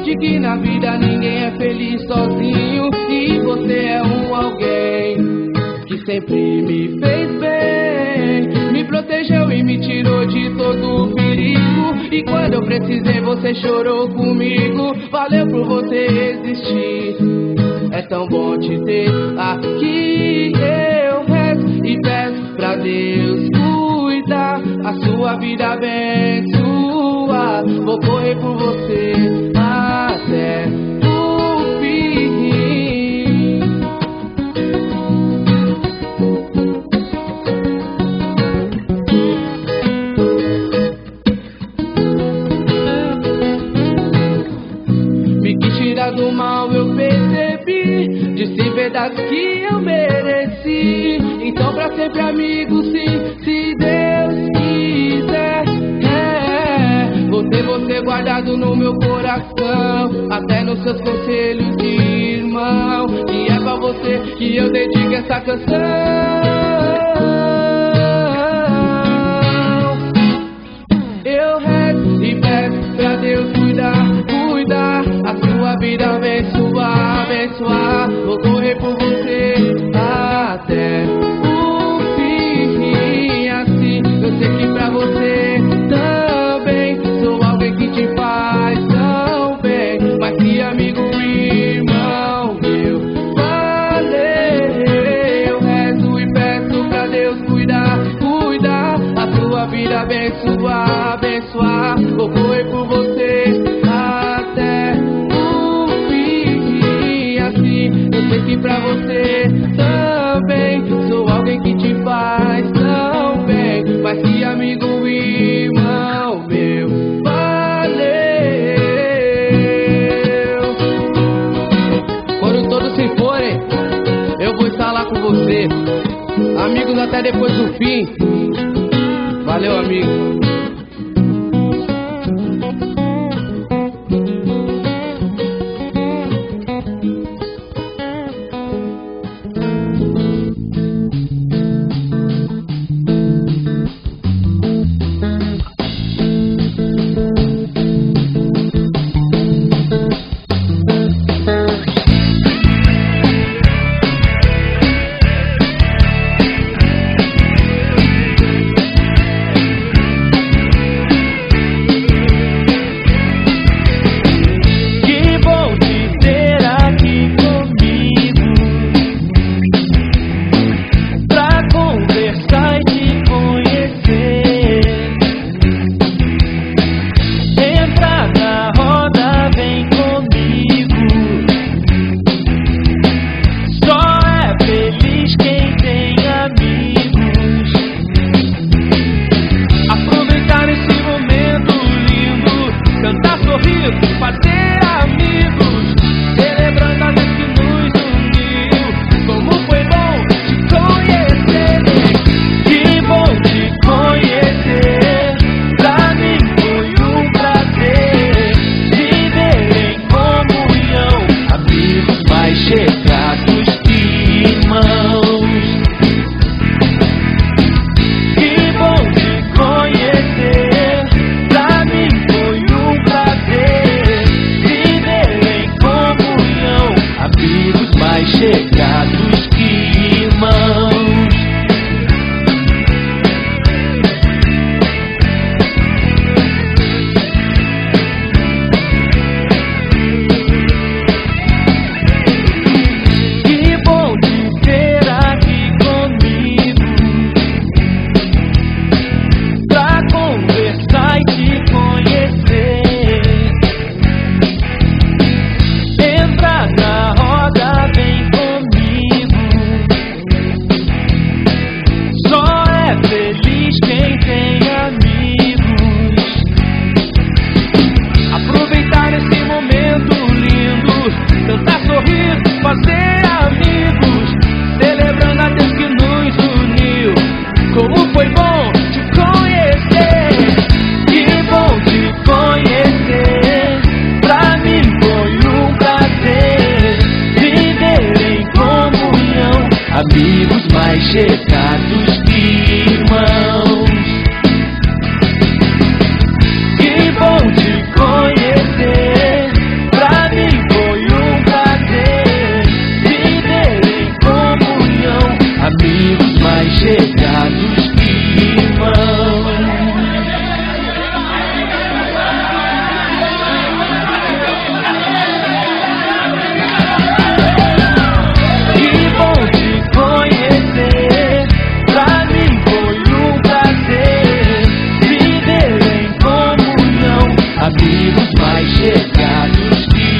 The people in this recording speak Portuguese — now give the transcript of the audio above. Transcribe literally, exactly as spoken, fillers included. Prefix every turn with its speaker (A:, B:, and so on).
A: de que na vida ninguém é feliz sozinho, e você é um alguém que sempre me fez bem, me protegeu e me tirou de todo o perigo. E quando eu precisei você chorou comigo. Valeu por você existir, é tão bom te ter aqui. Eu rezo e peço pra Deus cuidar, a sua vida abençoar. Vou correr por você até o fim. Me quis tirar do mal, eu percebi, disse verdades que eu mereci. Então pra sempre amigo, sim, se Deus quiser, é, vou ter você guardado no meu coração, até nos seus conselhos de irmão. E é pra você que eu dedico essa canção. Eu rezo e peço pra Deus cuidar, cuidar, a sua vida abençoar, abençoar. Vou correr por você até o fim. Assim eu sei que pra você também sou alguém que te faz tão bem. Mas que amigo, irmão meu, valeu. Eu rezo e peço pra Deus cuidar, cuidar, a sua vida abençoar, abençoar. Vou correr por você até o fim. Assim eu sei que pra você também sou alguém que te faz tão bem. Mas que amigo, irmão meu, valeu. Quando todos se forem, eu vou estar lá com você. Amigos até depois do fim. Valeu, amigo.
B: Amigos mais chegados que irmãos. Que bom te conhecer. mais chegados que